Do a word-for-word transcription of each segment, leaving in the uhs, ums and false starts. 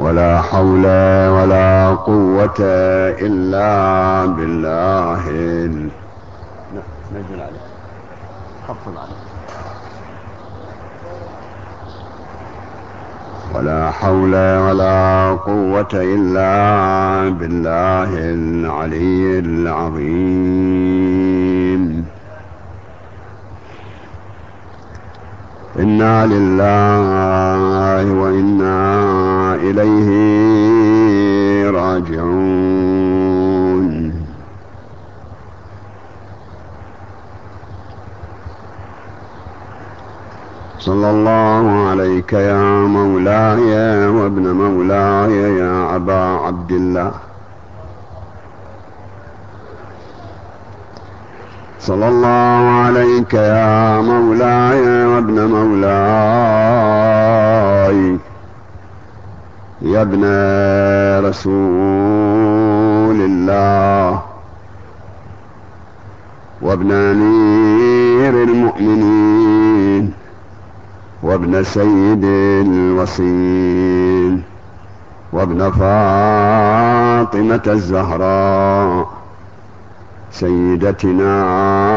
ولا حول ولا قوة إلا بالله. نزل عليه، خفض عليه. ولا حول ولا قوة إلا بالله العلي العظيم. إنا لله وإنا إليه راجعون. صلى الله عليك يا مولاي وابن مولاي يا أبا عبد الله. صلى الله عليك يا مولاي وابن مولاي يا ابن رسول الله وابن أمير المؤمنين وابن سيد الوصيين وابن فاطمة الزهراء سيدتنا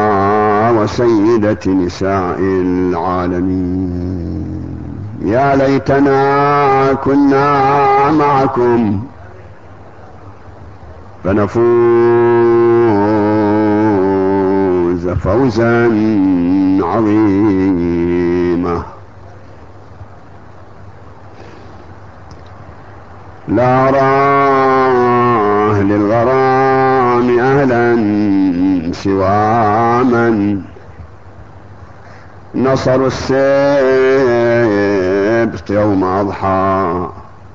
وسيدة نساء العالمين. يا ليتنا كنا معكم فنفوز فوزا عظيما. لا راه للغرام أهلا سوى من نصروا السبت يوم أضحى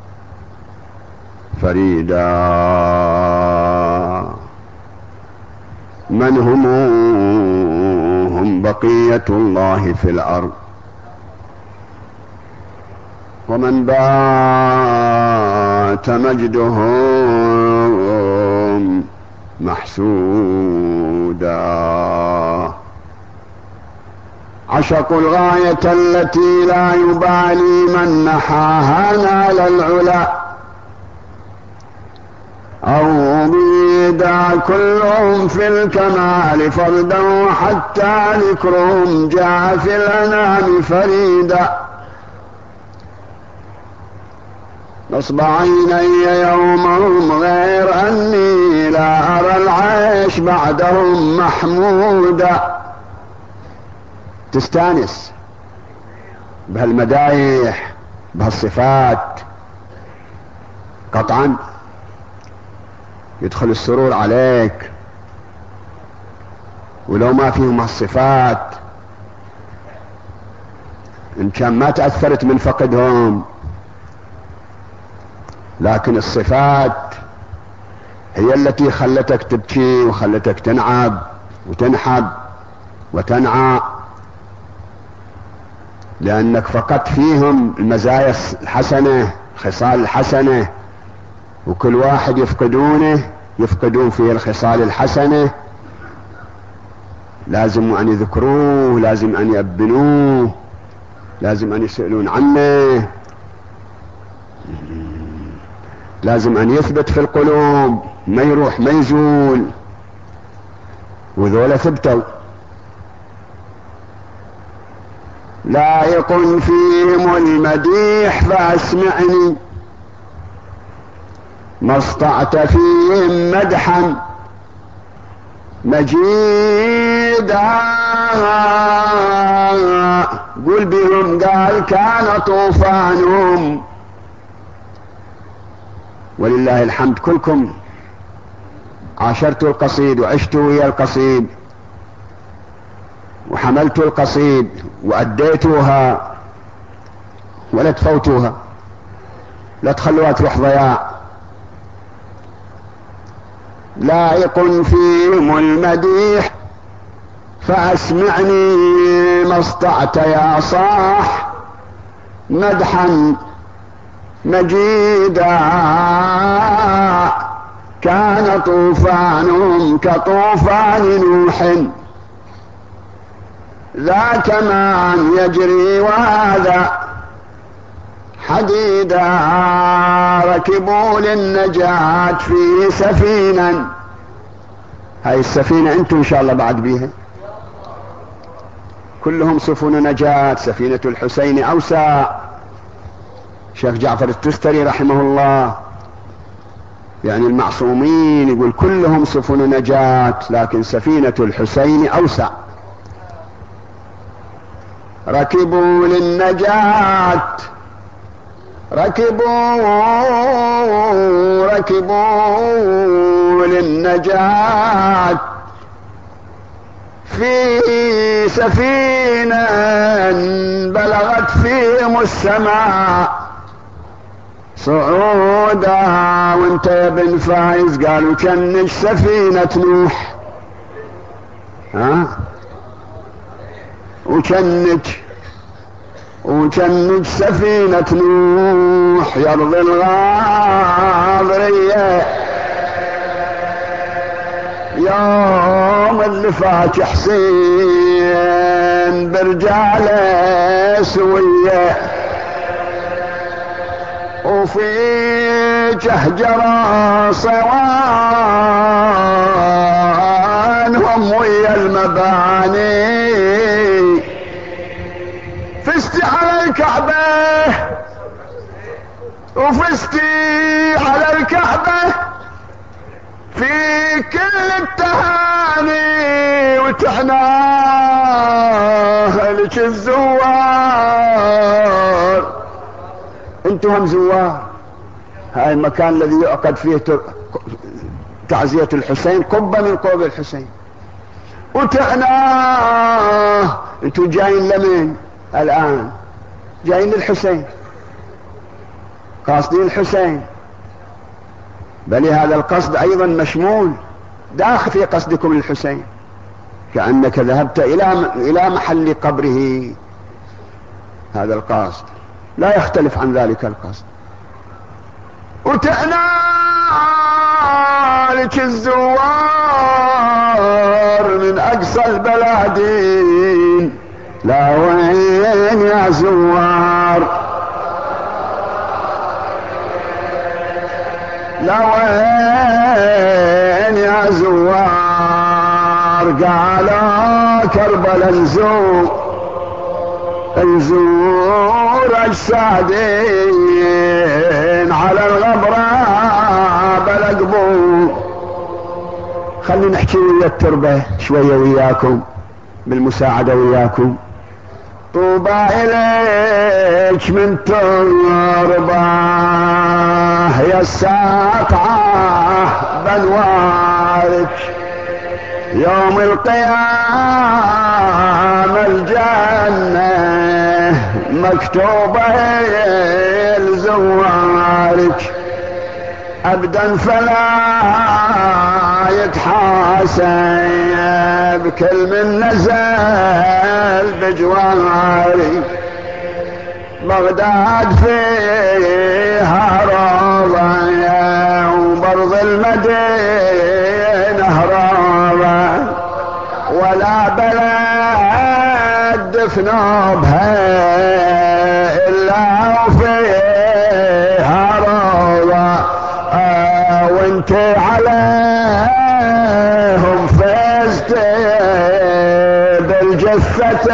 فريدا. من هم هم بقية الله في الأرض ومن بات مجدهم محسودا. عشقوا الغاية التي لا يبالي من نحاها نال العلا أو بيدا كلهم في الكمال فردا حتى ذكرهم جاء في الأنام فريدا. نصب عيني يومهم غير أني لا أرى العيش بعدهم محمودا. تستانس بهالمدايح بهالصفات قطعا يدخل السرور عليك، ولو ما فيهم هالصفات إن كان ما تأثرت من فقدهم، لكن الصفات هي التي خلتك تبكي وخلتك تنعب وتنحب وتنعى، لأنك فقدت فيهم المزايا الحسنة الخصال الحسنة، وكل واحد يفقدونه يفقدون فيه الخصال الحسنة، لازم أن يذكروه، لازم أن يأبنوه، لازم أن يسألون عنه، لازم أن يثبت في القلوب، ما يروح ما يزول، وذولا ثبتوا. لائق فيهم المديح فأسمعني ما استطعت فيهم مدحا مجيدا. قل بهم قال كان طوفانهم. ولله الحمد كلكم عاشرتوا القصيد وعشتوا ويا القصيد وحملتوا القصيد وأديتوها، ولا تفوتوها، لا تخلوها تروح ضياع. لائق فيهم المديح فأسمعني ما استطعت يا صاح مدحا مجيدا. كان طوفانهم كطوفان نوح ذاك ما يجري وهذا حديدا ركبوا للنجاة في سفينة. هاي السفينة انتم ان شاء الله بعد بيها، كلهم سفن نجاة. سفينة الحسين اوسع. شيخ جعفر التستري رحمه الله يعني المعصومين يقول كلهم سفن نجاة، لكن سفينة الحسين اوسع. ركبوا للنجاة، ركبوا ركبوا للنجاة في سفينة بلغت فيهم السماء صعودا. وانت يا بن فايز قالوا كنج سفينة نوح، ها وكنج وكنج سفينة نوح يرضي الغاضرية. يوم اللي فات حسين برجاله سوية، وفي جهجرة صوانهم ويا المباني. فزتي على الكعبة وفزتي على الكعبة في كل التهاني، وتعناه لك الزوار. انتم هم زوار. هاي المكان الذي يعقد فيه تعزية الحسين قبة من قبب الحسين، وتعناه. انتم جايين لمن الآن؟ جايين للحسين، قاصدين الحسين. بل هذا القصد ايضا مشمول داخل في قصدكم للحسين، كأنك ذهبت الى الى محل قبره. هذا القصد لا يختلف عن ذلك القصد. وتعنى لك الزوار من اقصى البلادين. لا وين يا زوار، لا وين يا زوار. قالوا كربلا نزور نزور اجسادين على الغبرة بلا قبور. خلينا نحكي ويا التربة شوية وياكم بالمساعدة وياكم. طوبى إليك من تربة يا الساطعة بنوارك، يوم القيامة الجنة مكتوبة لزوارك. أبدا فلا يتحاسب كل من نزل بجواري. بغداد فيها روضة وبرض المدينة روضة، ولا بلد دفنوا بها إلا وفيها روضة. آه وانت عليهم فزت بالجثة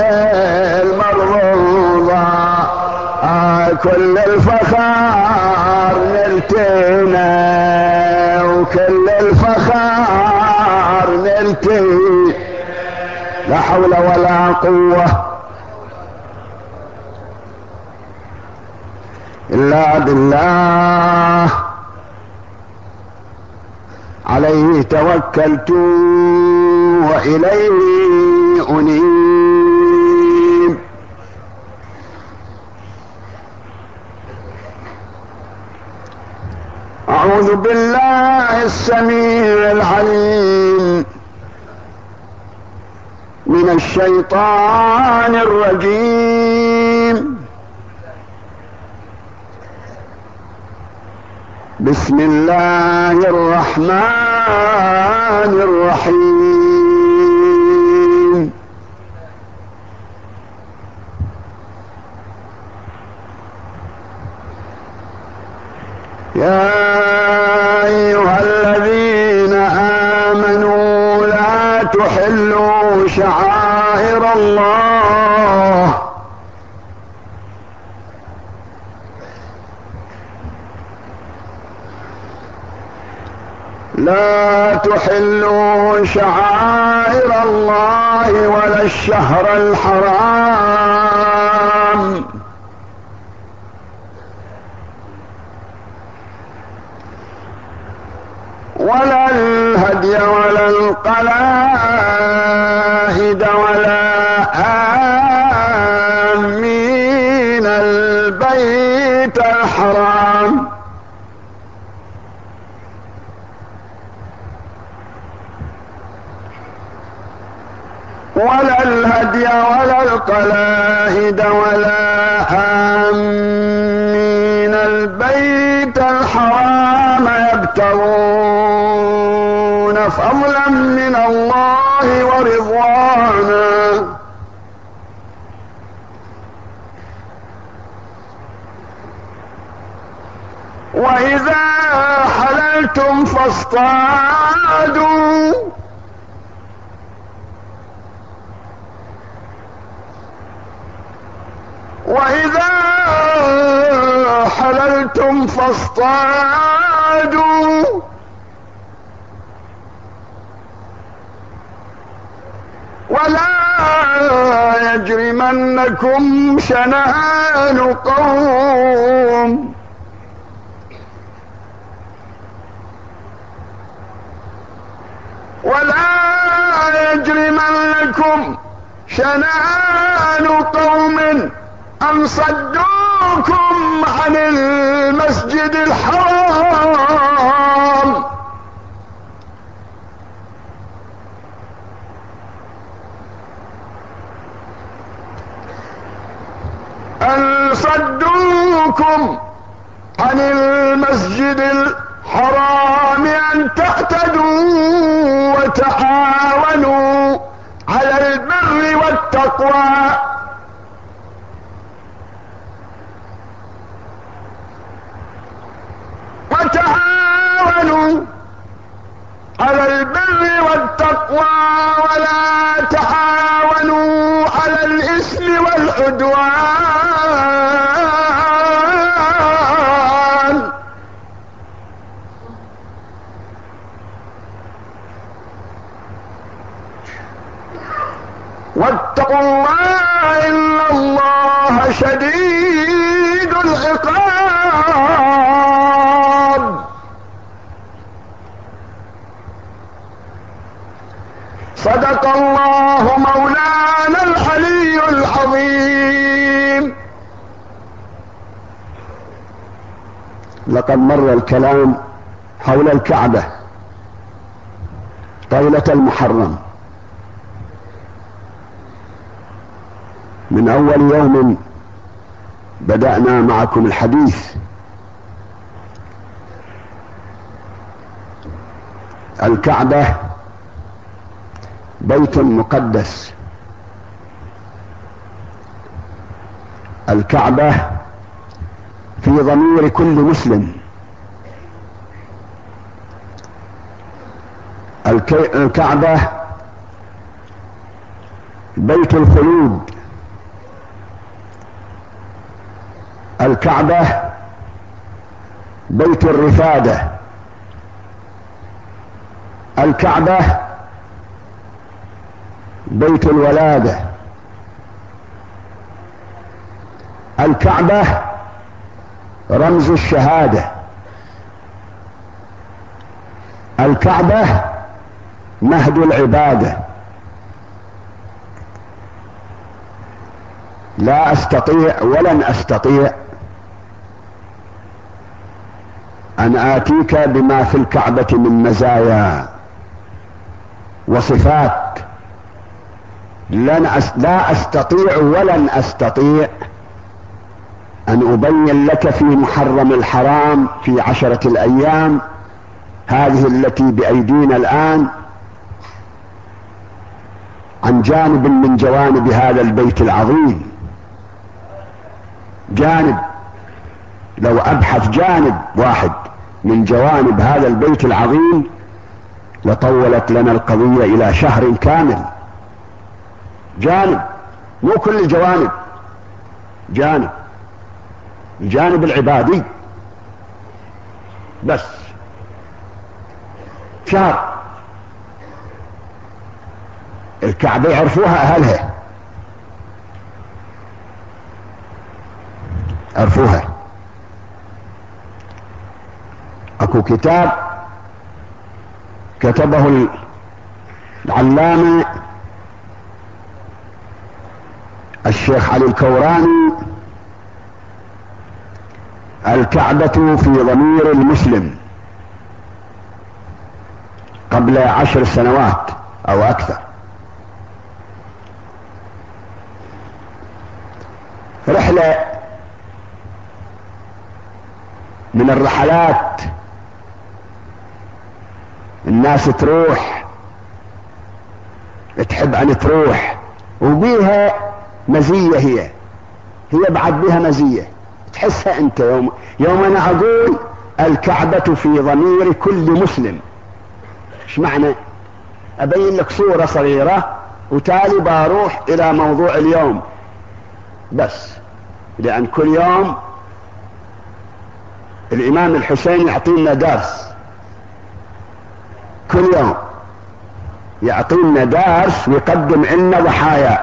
المرضوضة. آه كل الفخار نلتنا وكل الفخار نلتي. لا حول ولا قوة إلا بالله. عليه توكلت وإليه أنيب. أعوذ بالله السميع العليم من الشيطان الرجيم. بسم الله الرحمن الرحيم. يا أيها الذين آمنوا لا تحلوا شعائر الله لا تحلوا شعائر الله ولا الشهر الحرام ولا الهدي ولا القلائد ولا آمين البيت الحرام ولا الهدي ولا القلائد ولا آمين البيت الحرام يبتغون فضلا من الله ورضوانا وإذا حللتم فاصطادوا وإذا حللتم فاصطادوا ولا يجرمنكم شنآن قوم ولا يجرمنكم شنآن قوم أن صدوكم عن المسجد الحرام أن صدوكم عن المسجد الحرام أن تعتدوا وتعاونوا على البر والتقوى وتعاونوا على البر والتقوى ولا تعاونوا على الإثم والعدوان واتقوا الله إن الله شديد العقاب صدق الله مولانا العلي العظيم. لقد مر الكلام حول الكعبة طيلة المحرم من أول يوم بدأنا معكم الحديث. الكعبة بيت مقدس، الكعبة في ضمير كل مسلم، الكعبة بيت الخلود، الكعبة بيت الرفادة، الكعبة بيت الولادة، الكعبة رمز الشهادة، الكعبة مهد العبادة. لا أستطيع ولن أستطيع أن آتيك بما في الكعبة من مزايا وصفات، لن أس... لا أستطيع ولن أستطيع أن أبين لك في محرم الحرام في عشرة الأيام هذه التي بأيدينا الآن عن جانب من جوانب هذا البيت العظيم، جانب لو ابحث جانب واحد من جوانب هذا البيت العظيم لطولت لنا القضية الى شهر كامل. جانب، مو كل الجوانب، جانب، الجانب العبادي بس شهر. الكعبة يعرفوها اهلها، عرفوها. اكو كتاب كتبه العلامة الشيخ علي الكوراني، الكعبة في ضمير المسلم، قبل عشر سنوات او اكثر. رحلة من الرحلات الناس تروح تحب ان تروح، وبيها مزية، هي هي بعد بيها مزية تحسها انت. يوم يوم انا اقول الكعبة في ضمير كل مسلم، ايش معنى؟ ابين لك صورة صغيرة وتالي بروح الى موضوع اليوم بس، لان كل يوم الامام الحسين يعطينا درس، كل يوم يعطينا درس ويقدم لنا ضحايا.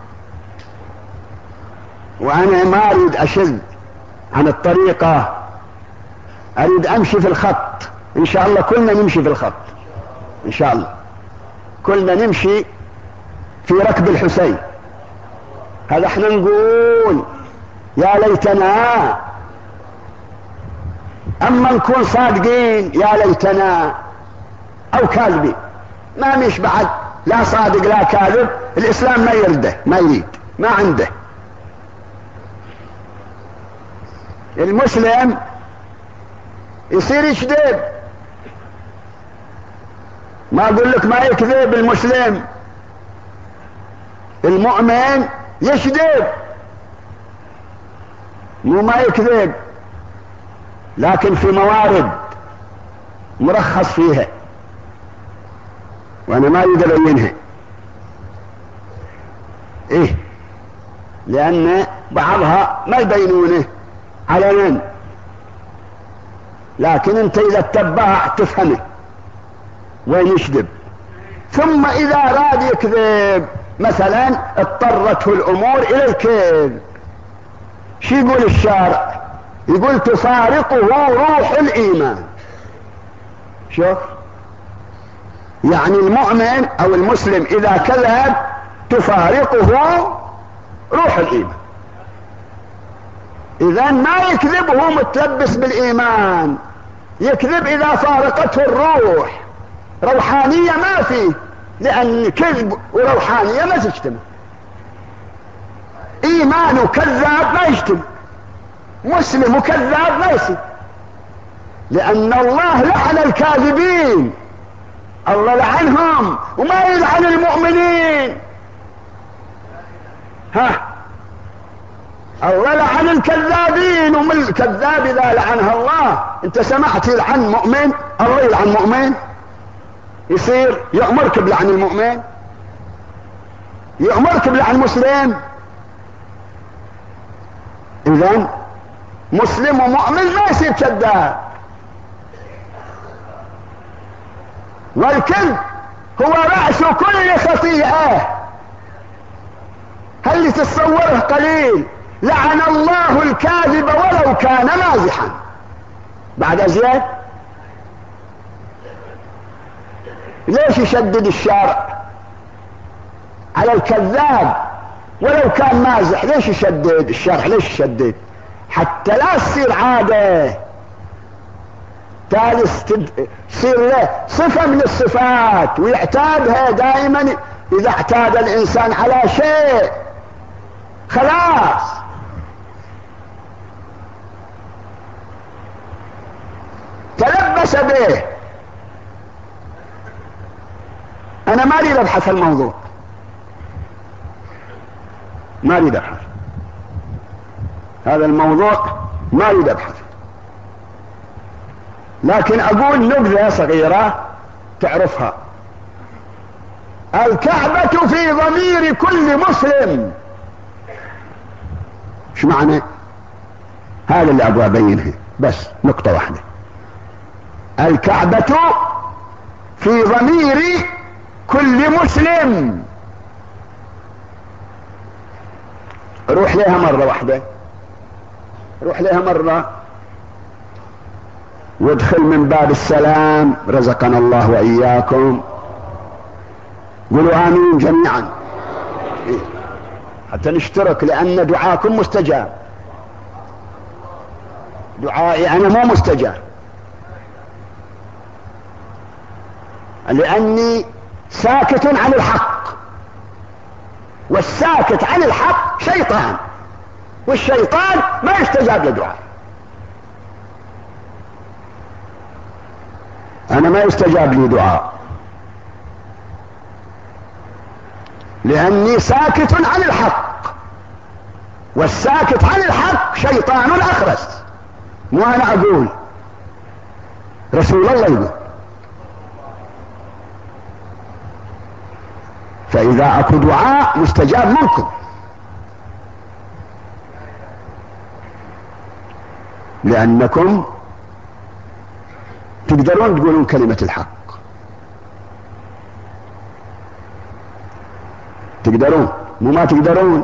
وانا ما اريد اشذ عن الطريقة، اريد امشي في الخط. ان شاء الله كلنا نمشي في الخط، ان شاء الله كلنا نمشي في ركب الحسين. هذا احنا نقول يا ليتنا، اما نكون صادقين يا ليتنا او كاذبين. ما مش بعد لا صادق لا كاذب، الاسلام ما يرده، ما يريد، ما عنده. المسلم يصير يكذب، ما اقول لك ما يكذب المسلم، المؤمن يكذب، مو ما يكذب، لكن في موارد مرخص فيها وانا ما اريد ابينها. ايه، لان بعضها ما يبينونه علنا، لكن انت اذا تتبعت تفهمه وين يكذب. ثم اذا اراد يكذب مثلا اضطرته الامور الى الكذب، شو يقول الشارع؟ يقول تفارقه روح الايمان. شوف، يعني المؤمن او المسلم اذا كذب تفارقه روح الايمان. اذا ما يكذب وهو متلبس بالايمان، يكذب اذا فارقته الروح. روحانية ما فيه، لان كذب وروحانية ما تجتمع. ايمان وكذاب ما يجتمع، مسلم وكذاب ما يصير، لان الله لعن الكاذبين، الله لعنهم وما يلعن المؤمنين. ها، الله لعن الكذابين، ومن الكذاب اذا لعنها الله، انت سمعت يلعن مؤمن؟ الله يلعن مؤمن؟ يصير يأمرك بلعن المؤمن؟ يأمرك بلعن مسلم؟ اذن مسلم ومؤمن ما يصير كذاب. والكذب هو رأس كل خطيئة، هل تتصوره قليل؟ لعن الله الكاذب ولو كان مازحا. بعد زياد ليش يشدد الشارع على الكذاب ولو كان مازح؟ ليش يشدد الشارع؟ ليش يشدد؟ حتى لا تصير عادة، ثالث تصير له صفة من الصفات ويعتادها دائما. اذا اعتاد الانسان على شيء خلاص تلبس به. انا ما اريد ابحث الموضوع، ما اريد ابحث هذا الموضوع، ما أريد أبحث، لكن أقول نبذة صغيرة تعرفها. الكعبة في ضمير كل مسلم. ايش معنى؟ هذا اللي أبغى أبينه، بس نقطة واحدة. الكعبة في ضمير كل مسلم. روح لها مرة واحدة، روح لها مرة وادخل من باب السلام، رزقنا الله وإياكم. قولوا آمين جميعا حتى نشترك، لأن دعاكم مستجاب، دعائي أنا مو مستجاب، لأني ساكت عن الحق، والساكت عن الحق شيطان، والشيطان ما يستجاب لدعاء. أنا ما يستجاب لي دعاء لأني ساكت عن الحق، والساكت عن الحق شيطان أخرس. مو أنا أقول، رسول الله يقول. فإذا أكو دعاء مستجاب منكم، لأنكم تقدرون تقولون كلمة الحق، تقدرون، مو ما تقدرون،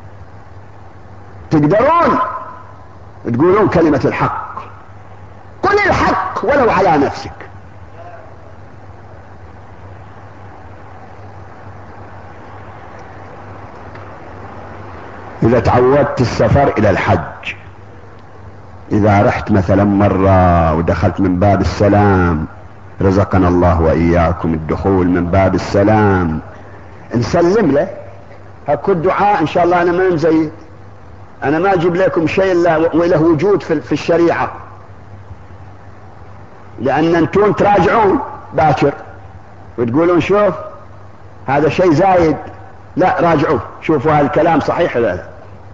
تقدرون تقولون كلمة الحق. قل الحق ولو على نفسك. إذا تعودت السفر إلى الحج، إذا رحت مثلا مرة ودخلت من باب السلام، رزقنا الله وإياكم الدخول من باب السلام، نسلم له هكو الدعاء. إن شاء الله أنا ما زي أنا ما أجيب لكم شيء إلا وله وجود في الشريعة، لأن أنتم تراجعون باكر وتقولون شوف هذا شيء زايد، لا راجعوا شوفوا هذا الكلام صحيح ولا لا.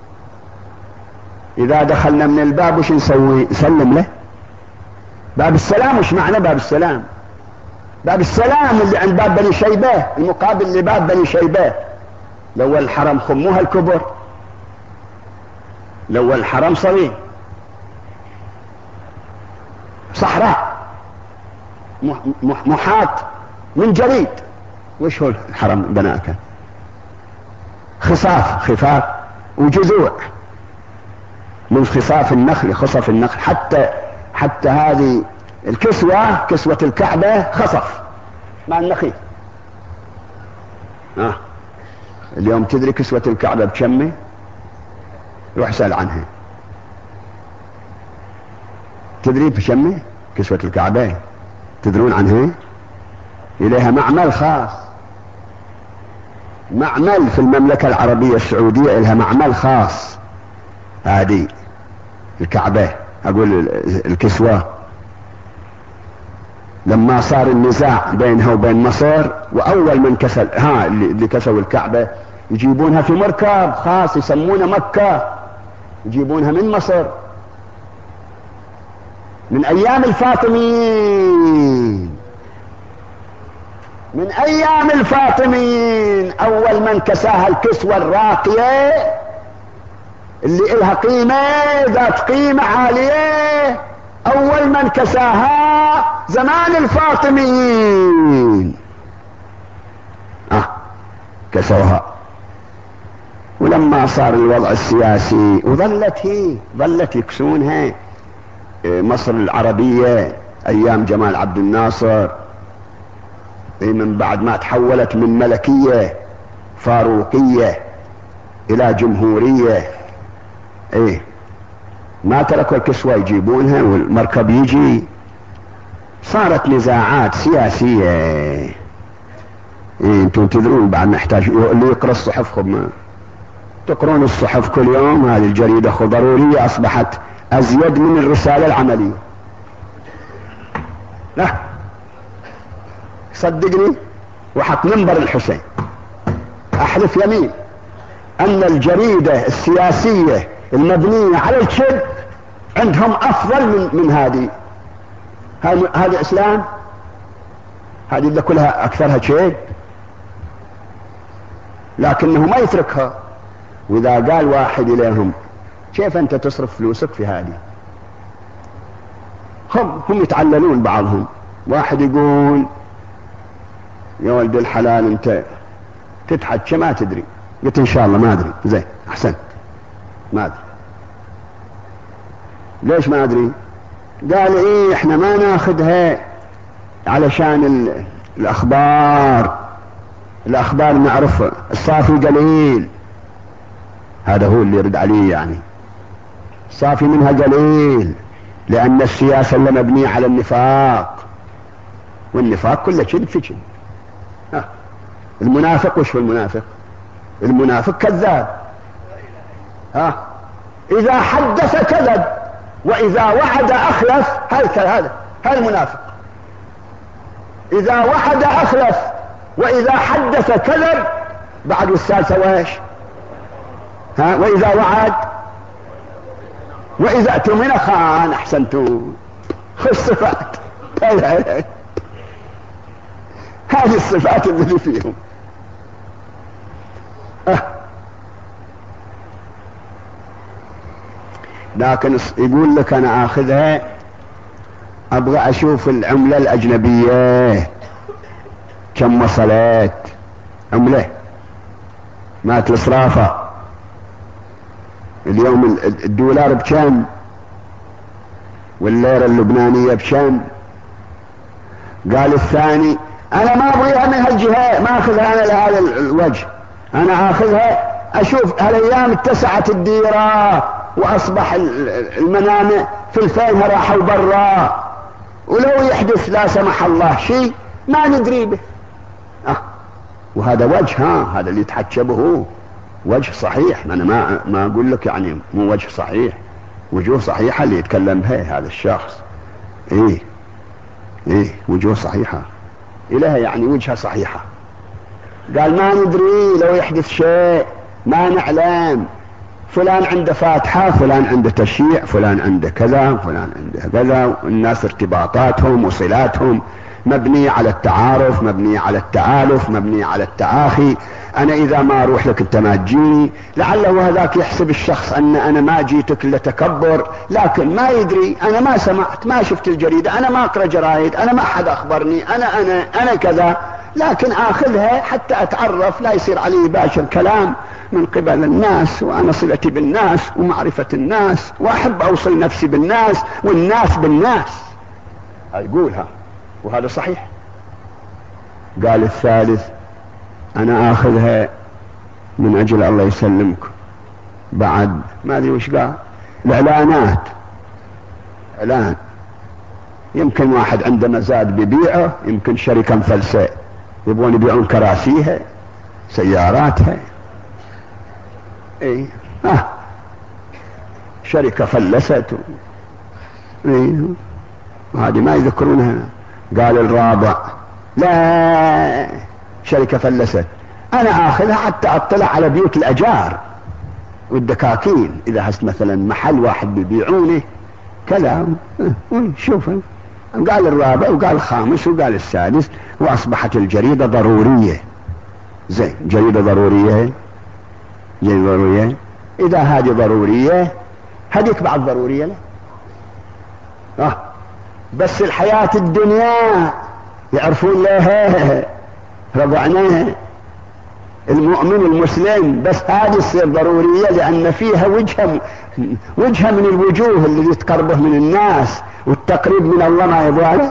إذا دخلنا من الباب وش نسوي؟ نسلم له. باب السلام وش معنى باب السلام؟ باب السلام اللي عند باب بني شيبة، المقابل لباب بني شيبة. لو الحرم خموها الكبر، لو الحرم صغير صحراء محاط من جريد. وش هو الحرم بناك؟ خصاف، خفاف وجذوع من خصاف النخل، خصف النخل. حتى حتى هذه الكسوة، كسوة الكعبة خصف مع النخيل. آه. اليوم تدري كسوة الكعبة بكمه؟ روح سأل عنها. تدري بكمه كسوة الكعبة؟ تدرون عنها؟ إليها معمل خاص، معمل في المملكة العربية السعودية، إلها معمل خاص. هذه الكعبة أقول الكسوة، لما صار النزاع بينها وبين مصر، وأول من كسل ها اللي كسوا الكعبة يجيبونها في مركب خاص يسمونه مكة، يجيبونها من مصر من أيام الفاطميين، من أيام الفاطميين. أول من كساها الكسوة الراقية اللي إلها قيمة ذات قيمة عالية، أول من كساها زمان الفاطميين. آه كسوها. ولما صار الوضع السياسي وظلت هي ظلت يكسونها مصر العربية أيام جمال عبد الناصر، من بعد ما تحولت من ملكية فاروقية إلى جمهورية، ايه ما تركوا الكسوة يجيبونها والمركب يجي. صارت نزاعات سياسية. ايه انتم تدرون بعد نحتاج اللي يقرأ الصحف، خب تقرون الصحف كل يوم. هذه الجريدة ضرورية أصبحت أزيد من الرسالة العملية. لا صدقني وحق منبر الحسين أحلف يمين أن الجريدة السياسية المبنية على الكذب عندهم افضل من, من هذه. هذا اسلام؟ هذه اللي كلها اكثرها شيء، لكنه ما يتركها. واذا قال واحد اليهم كيف انت تصرف فلوسك في هذه، هم هم يتعللون بعضهم. واحد يقول يا ولد الحلال انت تتحكى ما تدري. قلت ان شاء الله ما ادري. زين احسن ما ادري. ليش ما ادري؟ قال ايه احنا ما ناخذها علشان ال... الاخبار الاخبار نعرفها، الصافي قليل. هذا هو اللي يرد عليه، يعني صافي منها قليل، لان السياسة اللي مبنية على النفاق، والنفاق كله كذب في كذب. المنافق وش هو المنافق؟ المنافق كذاب. ها اذا حدث كذب واذا وعد اخلف. هذا هذا هذا المنافق. اذا وعد اخلف واذا حدث كذب. بعد الثالثة وايش؟ ها واذا وعد واذا اؤتمن خان. احسنتم. الصفات هذه الصفات التي فيهم. أه. لكن يقول لك انا اخذها ابغى اشوف العملة الاجنبية كم وصلت. عملة مات الصرافة اليوم الدولار بكم والليرة اللبنانية بكم. قال الثاني انا ما ابغيها من هالجهة، ما اخذها انا لهذا الوجه، انا اخذها اشوف هالايام اتسعت الديرة واصبح المنامع في الفينها راحوا برا، ولو يحدث لا سمح الله شيء ما ندري به. أه. وهذا وجه، ها هذا اللي يتحكى به وجه صحيح. انا ما ما اقول لك يعني مو وجه صحيح، وجوه صحيحة اللي يتكلم بها هذا الشخص. ايه ايه وجوه صحيحة إلها، يعني وجهة صحيحة. قال ما ندري لو يحدث شيء ما نعلم، فلان عنده فاتحة، فلان عنده تشييع، فلان عنده كذا، فلان عنده كذا. والناس ارتباطاتهم وصلاتهم مبنية على التعارف، مبنية على التآلف، مبنية على التآخي. انا اذا ما اروح لك انت ما تجيني. لعله هذاك يحسب الشخص ان انا ما جيتك الا تكبر، لكن ما يدري. انا ما سمعت، ما شفت الجريدة، انا ما اقرأ جرايد، انا ما حد اخبرني، انا انا انا كذا. لكن اخذها حتى اتعرف، لا يصير علي باشر كلام من قبل الناس، وانا صلتي بالناس ومعرفة الناس، واحب اوصل نفسي بالناس والناس بالناس. يقولها وهذا صحيح. قال الثالث انا اخذها من اجل الله يسلمك بعد ما ادري وش قال، الاعلانات. اعلان يمكن واحد عنده مزاد ببيعه، يمكن شركة مفلسة يبغون يبيعون كراسيها سياراتها. ايه اه شركة فلست. ايه هذه ما يذكرونها. قال الرابع لا شركة فلست، انا اخذها حتى اطلع على بيوت الاجار والدكاكين، اذا هست مثلا محل واحد بيبيعونه كذا. شوف قال الرابع وقال الخامس وقال السادس، واصبحت الجريدة ضرورية. زين جريدة ضرورية، جريدة ضرورية. اذا هذه ضرورية هذيك بعد ضرورية لا. اه بس الحياة الدنيا يعرفون لها رضعناها المؤمن المسلم، بس هذه تصير ضرورية لأن فيها وجهة وجهة من الوجوه اللي تقربه من الناس، والتقريب من الله ما يبغى.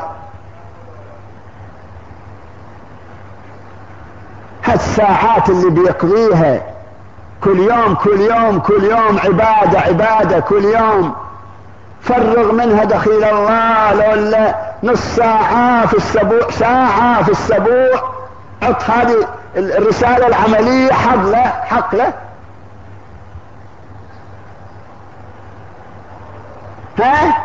هالساعات اللي بيقضيها كل يوم كل يوم كل يوم عبادة عبادة كل يوم، فرغ منها دخيل الله. لو نص ساعة في السبوع، ساعة في السبوع، عط هذه الرسالة العملية حق له حق له. ها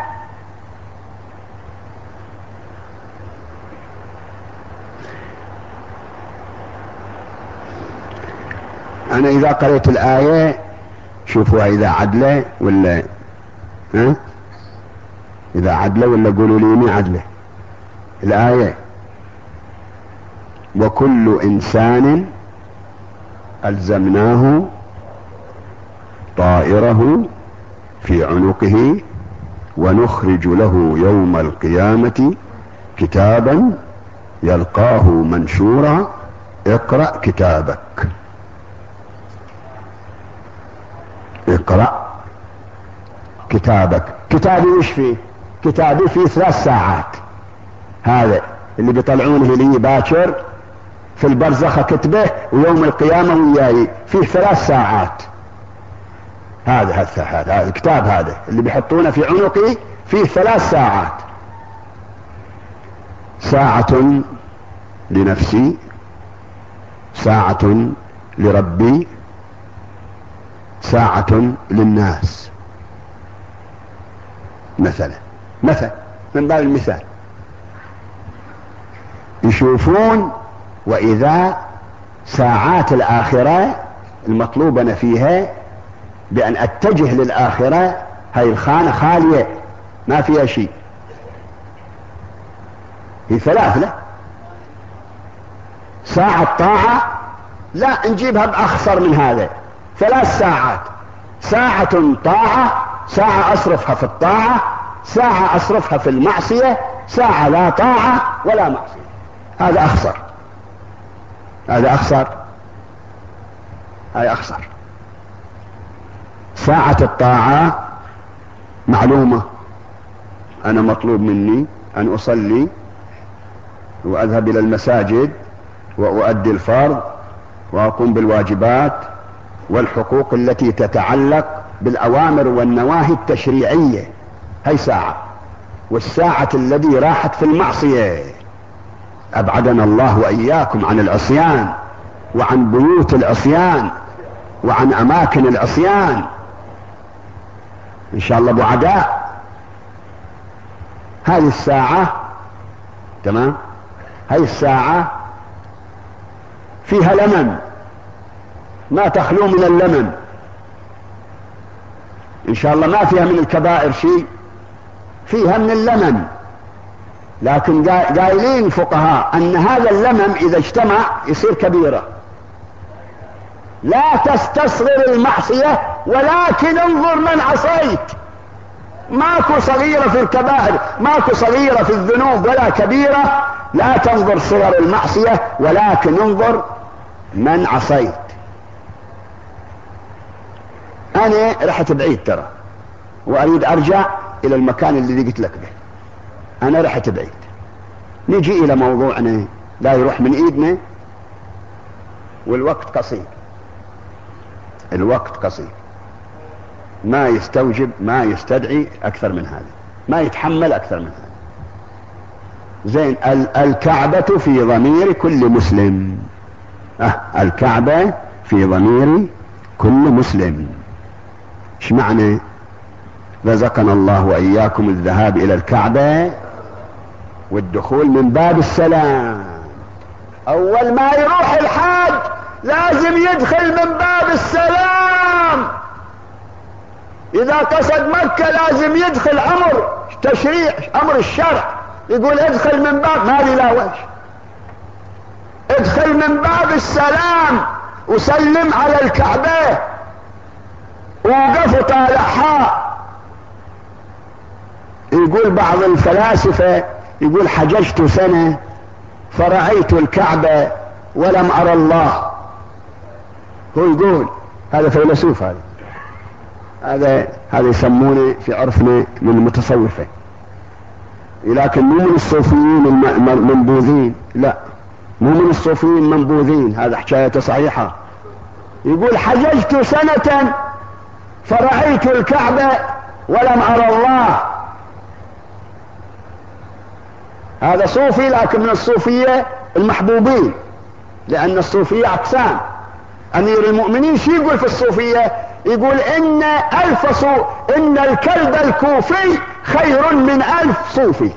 انا اذا قرأت الآية شوفوا اذا عدلة ولا ها إذا عدله ولا قولوا لي مي عدله الآية. وكل إنسان ألزمناه طائره في عنقه ونخرج له يوم القيامة كتابا يلقاه منشورا اقرأ كتابك. اقرأ كتابك. كتابي وش فيه؟ كتابي فيه ثلاث ساعات. هذا اللي بيطلعونه لي باكر في البرزخ كتبه، ويوم القيامة وياي فيه ثلاث ساعات. هذا هذا هذا الكتاب هذا اللي بيحطونه في عنقي فيه ثلاث ساعات. ساعة لنفسي، ساعة لربي، ساعة للناس. مثلا مثلا من باب المثال يشوفون. وإذا ساعات الآخرة المطلوبة فيها بأن أتجه للآخرة، هاي الخانة خالية ما فيها شيء. هي ثلاث لا ساعة طاعة، لا نجيبها بأخسر من هذا. ثلاث ساعات، ساعة طاعة، ساعة أصرفها في الطاعة، ساعة أصرفها في المعصية، ساعة لا طاعة ولا معصية. هذا أخسر، هذا أخسر، هذا أخسر. ساعة الطاعة معلومة، أنا مطلوب مني أن أصلي وأذهب إلى المساجد وأؤدي الفرض وأقوم بالواجبات والحقوق التي تتعلق بالأوامر والنواهي التشريعية. هي ساعة. والساعة الذي راحت في المعصية، أبعدنا الله وإياكم عن العصيان وعن بيوت العصيان وعن أماكن العصيان إن شاء الله بعداء. هذه الساعة تمام، هذه الساعة فيها لمن، ما تخلو من اللمن إن شاء الله. ما فيها من الكبائر شيء، فيها من اللمن. لكن قايلين فقهاء أن هذا اللمم إذا اجتمع يصير كبيرة. لا تستصغر المعصية، ولكن انظر من عصيت. ماكو صغيرة في الكبائر، ماكو صغيرة في الذنوب ولا كبيرة. لا تنظر صغر المعصية، ولكن انظر من عصيت. أنا رحت بعيد ترى، وأريد أرجع إلى المكان اللي قلت لك به. أنا رحت بعيد. نجي إلى موضوعنا، لا يروح من إيدنا، والوقت قصير. الوقت قصير، ما يستوجب، ما يستدعي أكثر من هذا، ما يتحمل أكثر من هذا. زين، الكعبة في ضمير كل مسلم. أه الكعبة في ضمير كل مسلم. ايش معنى؟ رزقنا الله وإياكم الذهاب إلى الكعبة والدخول من باب السلام. أول ما يروح الحاج لازم يدخل من باب السلام. إذا قصد مكة لازم يدخل أمر تشريع، أمر الشرع، يقول ادخل من باب، ما لي لا وجه، ادخل من باب السلام وسلم على الكعبة ووقف طالعها. يقول بعض الفلاسفة، يقول حججت سنة فرأيت الكعبة ولم أرى الله. هو يقول هذا فيلسوف، هذا هذا هذا يسمونه في عرفنا من المتصوفة، لكن مو من الصوفيين المنبوذين، لا مو من الصوفيين المنبوذين، هذا حكاية صحيحة. يقول حججت سنة فرأيت الكعبة ولم أرى الله. هذا صوفي، لكن من الصوفية المحبوبين، لأن الصوفية أقسام. أمير المؤمنين شو يقول في الصوفية؟ يقول إن ألف صو... إن الكلب الكوفي خير من ألف صوفي.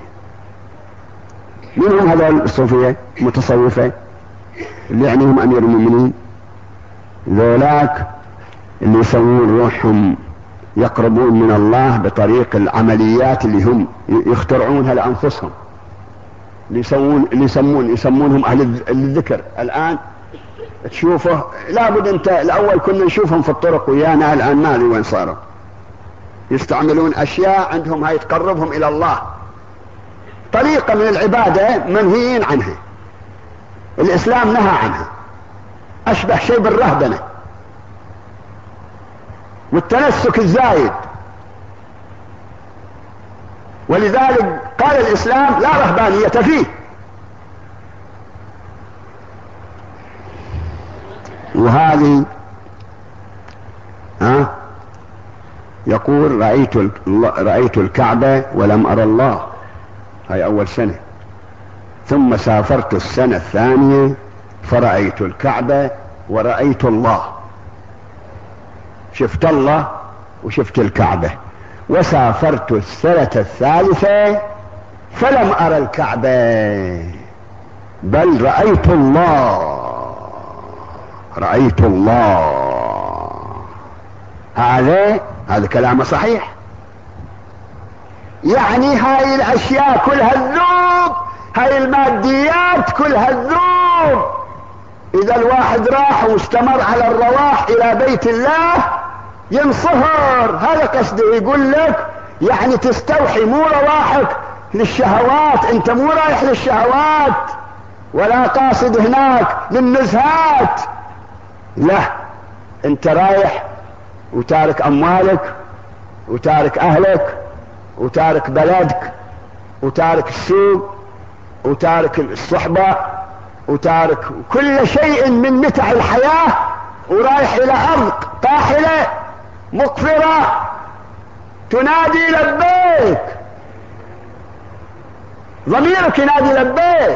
من هم هذول الصوفية متصوفة اللي يعنيهم أمير المؤمنين؟ ذولاك اللي يسوون روحهم يقربون من الله بطريق العمليات اللي هم يخترعونها لأنفسهم، اللي يسمون اللي يسمون يسمونهم أهل الذكر. الآن تشوفه لابد انت الاول كنا نشوفهم في الطرق ويانا، الآن ما ادري وين صاروا. يستعملون اشياء عندهم هاي تقربهم الى الله، طريقة من العبادة منهيين عنها، الاسلام نهى عنها، اشبه شيء بالرهبنة والتنسك الزايد. ولذلك قال الاسلام لا رهبانية فيه. وهذه ها يقول رأيت رأيت الكعبة ولم أرى الله، هاي أول سنة. ثم سافرت السنة الثانية فرأيت الكعبة ورأيت الله، شفت الله وشفت الكعبة. وسافرت السنة الثالثة فلم أرى الكعبة بل رأيت الله، رأيت الله. هذا هذا كلام صحيح. يعني هاي الاشياء كلها الذوب، هاي الماديات كلها الذوب. اذا الواحد راح واستمر على الرواح الى بيت الله ينصهر. هذا قصده يقول لك، يعني تستوحي مو رواحك للشهوات، انت مو رايح للشهوات ولا قاصد هناك للنزهات، لا، انت رايح وتارك اموالك وتارك اهلك وتارك بلدك وتارك السوق وتارك الصحبة وتارك كل شيء من متع الحياة، ورايح الى ارض قاحلة مقفرة تنادي لبيك، ضميرك ينادي لبيك.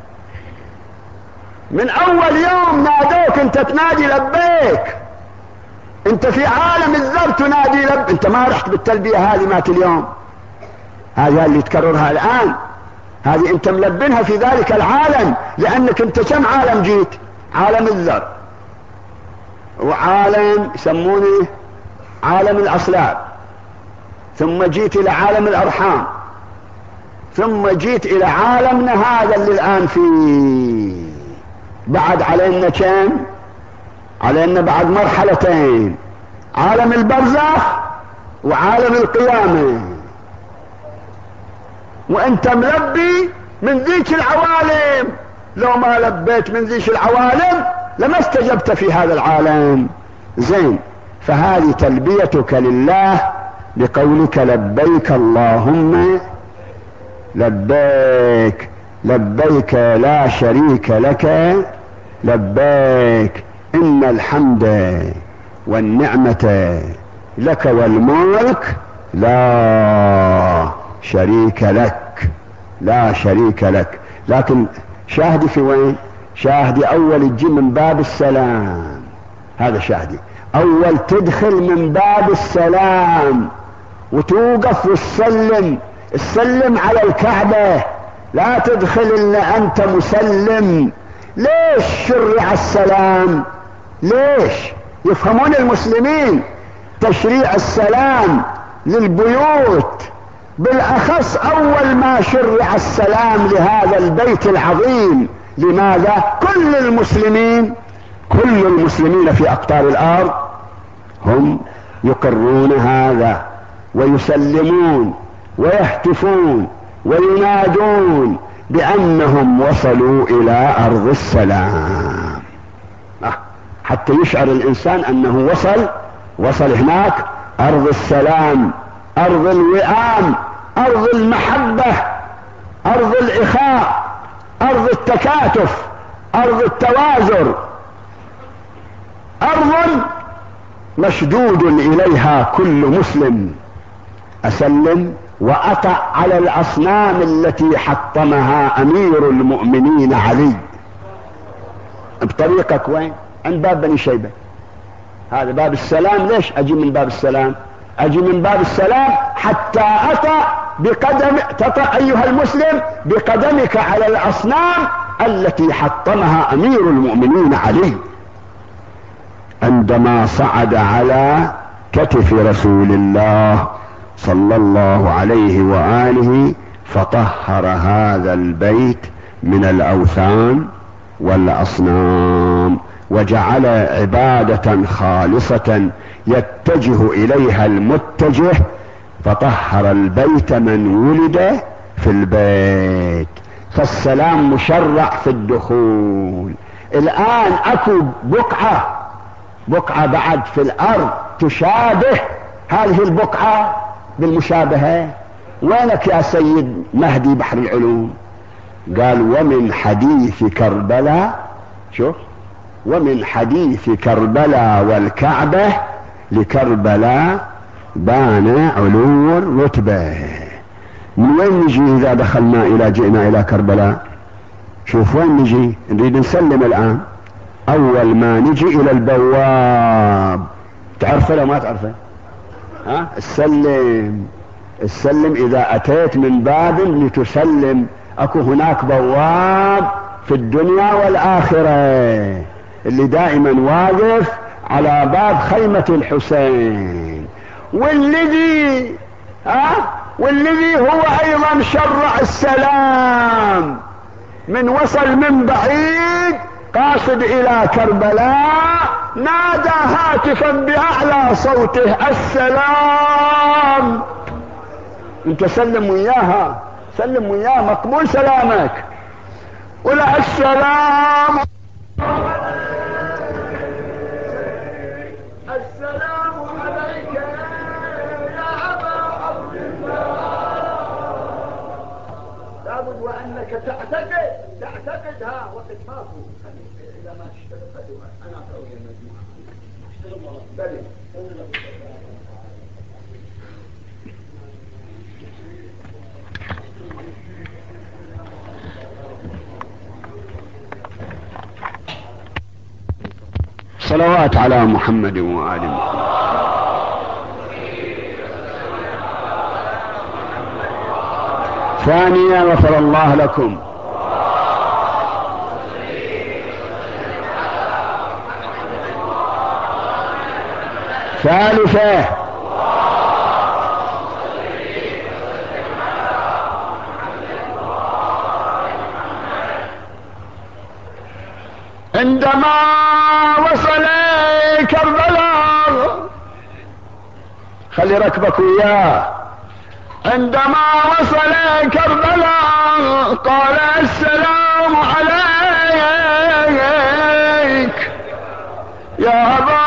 من اول يوم نادوك انت تنادي لبيك، انت في عالم الذر تنادي لب. انت ما رحت بالتلبية هذه مات اليوم، هذه اللي تكررها الان، هذه انت ملبنها في ذلك العالم، لانك انت كم عالم جيت؟ عالم الذر، وعالم يسمونه عالم الاصلاب، ثم جيت الى عالم الارحام، ثم جيت الى عالمنا هذا اللي الان فيه. بعد علينا كم؟ علينا بعد مرحلتين، عالم البرزخ وعالم القيامة. وانت ملبي من ذيك العوالم، لو ما لبيت من ذيك العوالم لما استجبت في هذا العالم. زين، فهذه تلبيتك لله لقولك لبيك اللهم لبيك، لبيك لا شريك لك لبيك، إن الحمد والنعمة لك والملك لا شريك لك، لا شريك لك. لكن شاهدي في وين؟ شاهدي أول تجي من باب السلام، هذا شاهدي أول تدخل من باب السلام وتوقف وتسلم، السلم على الكعبة، لا تدخل إلا أنت مسلم. ليش شرع السلام؟ ليش؟ يفهمون المسلمين تشريع السلام للبيوت، بالأخص أول ما شرع السلام لهذا البيت العظيم. لماذا؟ كل المسلمين كل المسلمين في أقطار الأرض هم يقرون هذا ويسلمون ويهتفون وينادون بأنهم وصلوا إلى أرض السلام، حتى يشعر الإنسان أنه وصل وصل هناك أرض السلام، أرض الوئام، أرض المحبة، أرض الإخاء، أرض التكاتف، أرض التوازر، أرض مشدود إليها كل مسلم. أسلم وأطع على الأصنام التي حطمها أمير المؤمنين علي بطريقك وين؟ عند باب بني شيبة، هذا باب السلام. ليش أجي من باب السلام؟ أجي من باب السلام حتى أطع بقدم تطع أيها المسلم بقدمك على الأصنام التي حطمها أمير المؤمنين علي عندما صعد على كتف رسول الله صلى الله عليه وآله، فطهر هذا البيت من الأوثان والأصنام، وجعل عبادة خالصة يتجه إليها المتجه، فطهر البيت من ولد في البيت. فالسلام مشرع في الدخول. الآن أكو بقعة بقعة بعد في الأرض تشابه هذه البقعة بالمشابهة. وينك يا سيد مهدي بحر العلوم؟ قال ومن حديث كربلاء، شوف، ومن حديث كربلاء والكعبة لكربلاء بان علو الرتبة. من وين نجي إذا دخلنا إلى جئنا إلى كربلاء؟ شوف وين نجي، نريد نسلم الآن. أول ما نجي إلى البواب، تعرفه لو ما تعرفه؟ ها؟ السلم السلم إذا أتيت من باب لتسلم، أكو هناك بواب في الدنيا والآخرة اللي دائما واقف على باب خيمة الحسين، والذي ها والذي هو أيضا شرع السلام من وصل من بعيد قاصد إلى كربلاء، نادى هاتفا بأعلى صوته السلام. انت سلم وياها، سلم وياه، مقبول سلامك. ولا السلام السلام عليك يا أبا عبد الله. لابد وأنك تعتقد تعتقدها وقت ما فوق إذا ما تشتغل خدوها. أنا أقوي المجموعة اشتغل والله بلي. صلوات على محمد وآل محمد. ثانيا غفر الله لكم. ثالثا عندما وصل كربلاء، خلي ركبك وياه، عندما وصل كربلاء قال السلام عليك يا أبا.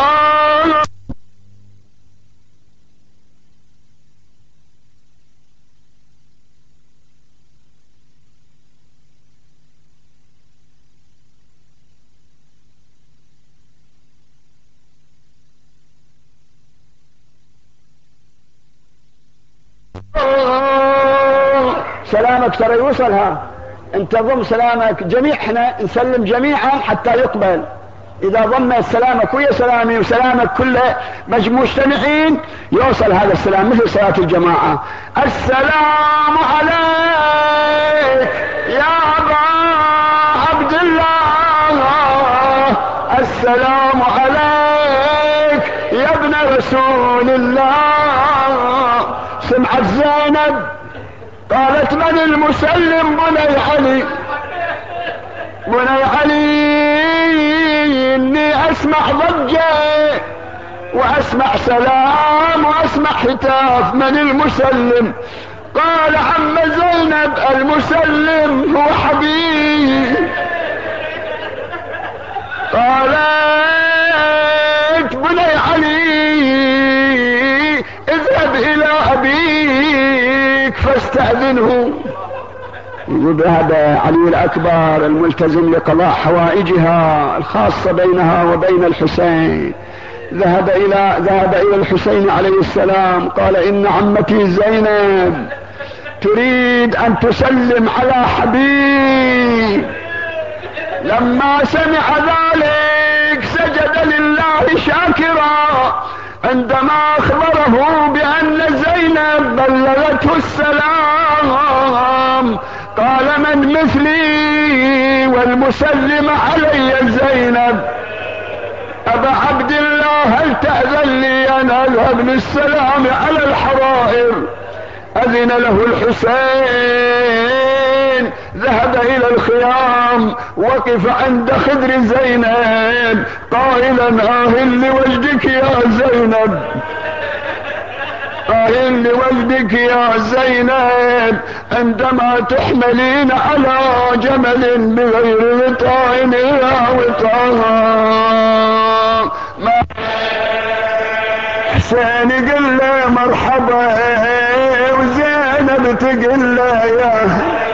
سلامك ترى يوصلها، انت ضم سلامك، جميع احنا نسلم جميعا حتى يقبل. اذا ضم سلامك ويا سلامي وسلامك كله مجموعين يوصل هذا السلام مثل صلاة الجماعة. السلام عليك يا أبا عبد الله، السلام عليك يا ابن رسول الله. سمعت زينب قالت من المسلم؟ بني علي، بني علي، اني اسمع ضجة واسمع سلام واسمع هتاف، من المسلم؟ قال عم زينب المسلم هو حبيب. قالت بني علي اذهب الى ابيك فاستأذنه. يقول هذا علي الأكبر الملتزم لقضاء حوائجها الخاصة بينها وبين الحسين. ذهب إلى ذهب إلى الحسين عليه السلام، قال إن عمتي زينب تريد أن تسلم على حبيب. لما سمع ذلك سجد لله شاكرا عندما أخبره بأن زينب بلغته السلام. قال من مثلي والمسلم علي زينب؟ أبا عبد الله هل تأذن لي أن أذهب للسلام على الحرائر؟ أذن له الحسين، ذهب إلى الخيام، وقف عند خدر زينب قائلا آه لوجدك يا زينب، آه لوجدك يا زينب، عندما تحملين على جمل بغير وطاء إلا وطاء. حسين قل له مرحبا، وزينب تقل له يا.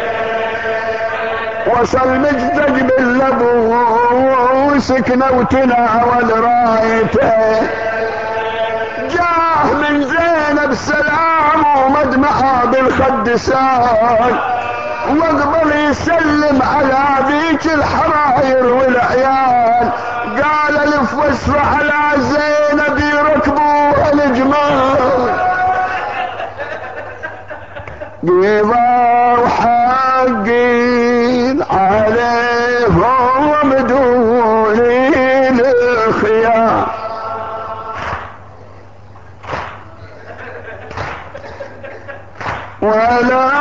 وصل مجدك باللبو وسكنه وتناول رايته، جاه من زينب سلام ومدمعه بالخد سال، واقبل يسلم على ذيك الحراير والعيال. قال الف واسفع على زينب يركبوا الجمال، قضى وحقين عليهم دون الخيار. ولا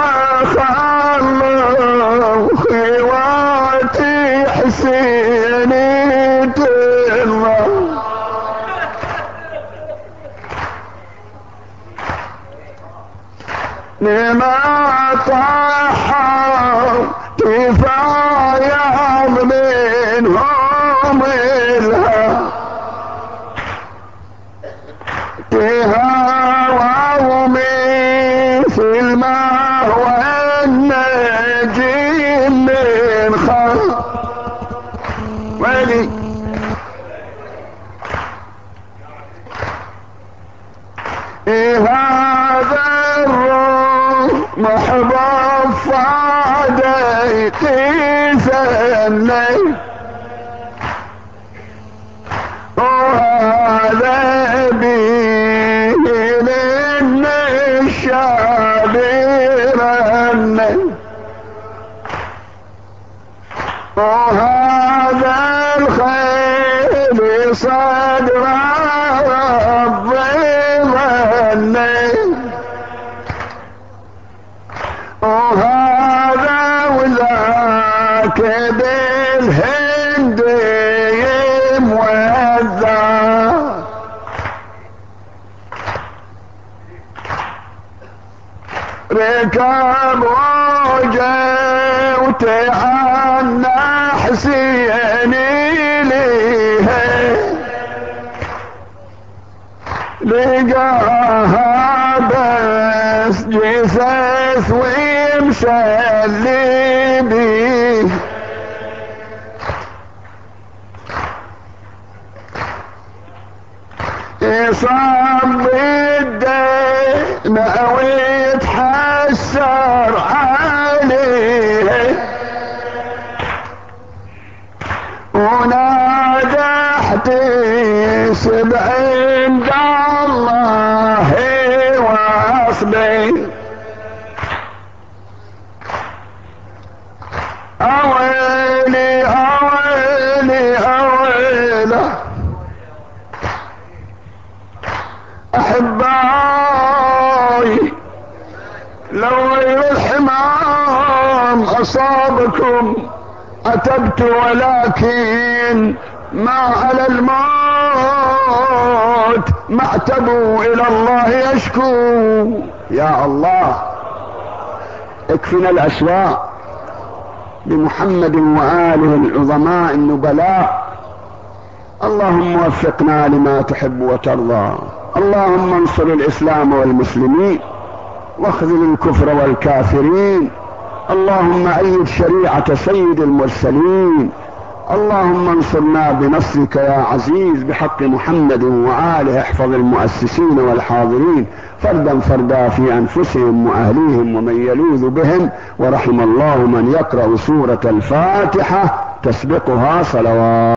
خلوا خواتي حسيني ترضى، لما طاحوا كفاية منهم الها، تهاووا مثل ما هو النجم من خلق ولي. هذا محبوب فاديتي ثني، وهذا بين الشابرني، وهذا الخيل صدر ربي ظني، وهذا وذاك بالهند موذى، ركب وجه وتعنى حسيني ليه، لقاها بس جثث ومسلي بيه، يصاب الدمع ويتحسر عليه، ونادى احتسب عند الله واصبر، اويلي اويلي اويله احبائي، لو الحمام اصابكم اتبت، ولكن ما على الموت معتبوا الى الله يشكو. يا الله اكفنا الاسواء بمحمد واله العظماء النبلاء. اللهم وفقنا لما تحب وترضى، اللهم انصر الاسلام والمسلمين واخذل الكفر والكافرين، اللهم أيد شريعة سيد المرسلين، اللهم انصرنا بنصرك يا عزيز بحق محمد وآله. احفظ المؤسسين والحاضرين فردا فردا في أنفسهم وأهليهم ومن يلوذ بهم، ورحم الله من يقرأ سورة الفاتحة تسبقها صلوات.